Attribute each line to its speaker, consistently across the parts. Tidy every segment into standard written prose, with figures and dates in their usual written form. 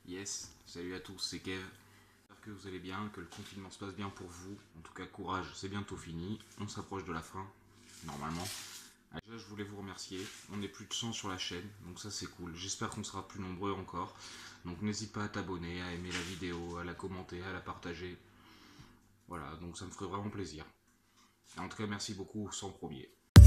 Speaker 1: Yes, salut à tous, c'est Kev. J'espère que vous allez bien, que le confinement se passe bien pour vous. En tout cas, courage, c'est bientôt fini. On s'approche de la fin, normalement. Déjà, je voulais vous remercier. On est plus de 100 sur la chaîne, donc ça c'est cool. J'espère qu'on sera plus nombreux encore. Donc n'hésite pas à t'abonner, à aimer la vidéo, à la commenter, à la partager. Voilà, donc ça me ferait vraiment plaisir. En tout cas, merci beaucoup, sans premier.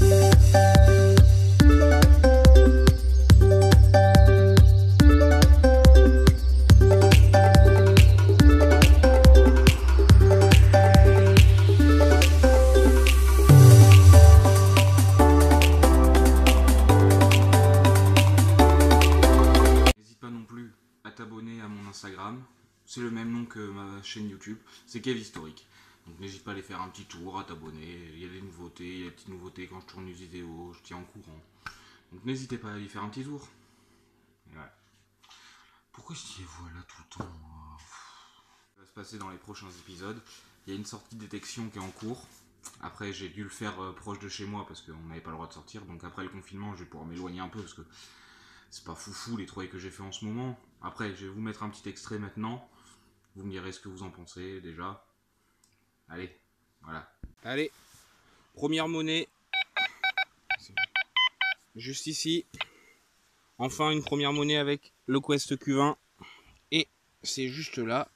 Speaker 1: N'hésite pas non plus à t'abonner à mon Instagram. C'est le même nom que ma chaîne YouTube, c'est Kev Historique. Donc n'hésite pas à aller faire un petit tour, à t'abonner. Il y a des nouveautés, il y a des petites nouveautés quand je tourne une vidéo, je tiens au courant. Donc n'hésitez pas à aller faire un petit tour. Ouais. Pourquoi je dis voilà tout le temps moi Ça va se passer dans les prochains épisodes. Il y a une sortie de détection qui est en cours. Après j'ai dû le faire proche de chez moi parce qu'on n'avait pas le droit de sortir. Donc après le confinement je vais pouvoir m'éloigner un peu parce que c'est pas foufou les trouvailles que j'ai fait en ce moment. Après je vais vous mettre un petit extrait maintenant. Vous me direz ce que vous en pensez déjà. Allez, voilà. Allez, première monnaie. Juste ici. Enfin une première monnaie avec le Quest Q20. Et c'est juste là.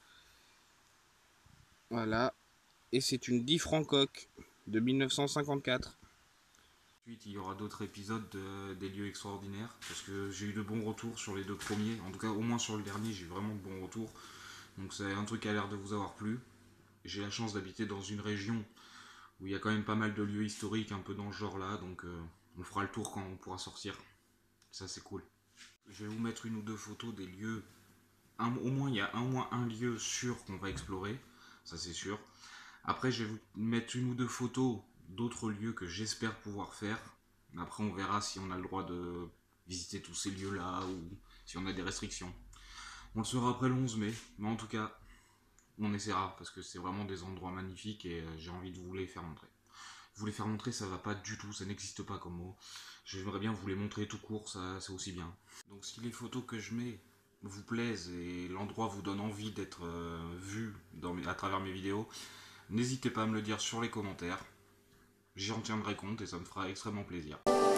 Speaker 1: Voilà. Et c'est une 10 Francoque de 1954. Ensuite, il y aura d'autres épisodes des lieux extraordinaires. Parce que j'ai eu de bons retours sur les deux premiers. En tout cas, au moins sur le dernier, j'ai eu vraiment de bons retours. Donc c'est un truc qui a l'air de vous avoir plu. J'ai la chance d'habiter dans une région où il y a quand même pas mal de lieux historiques un peu dans ce genre-là. Donc on fera le tour quand on pourra sortir. Ça, c'est cool. Je vais vous mettre une ou deux photos des lieux. Au moins, il y a au moins un lieu sûr qu'on va explorer. Ça, c'est sûr. Après, je vais vous mettre une ou deux photos d'autres lieux que j'espère pouvoir faire. Après, on verra si on a le droit de visiter tous ces lieux-là ou si on a des restrictions. On le saura après le 11 mai, mais en tout cas, on essaiera parce que c'est vraiment des endroits magnifiques et j'ai envie de vous les faire montrer. Vous les faire montrer, ça va pas du tout, ça n'existe pas comme mot. J'aimerais bien vous les montrer tout court, ça c'est aussi bien. Donc si les photos que je mets vous plaisent et l'endroit vous donne envie d'être vu à travers mes vidéos, n'hésitez pas à me le dire sur les commentaires. J'en tiendrai compte et ça me fera extrêmement plaisir.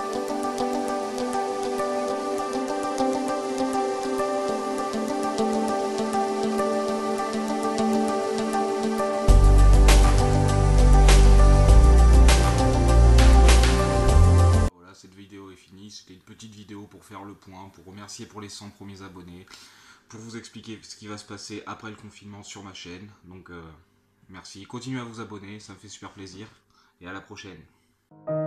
Speaker 1: Voilà, cette vidéo est finie. C'était une petite vidéo pour faire le point, pour remercier pour les 100 premiers abonnés, pour vous expliquer ce qui va se passer après le confinement sur ma chaîne. Donc merci, continuez à vous abonner, ça me fait super plaisir et à la prochaine.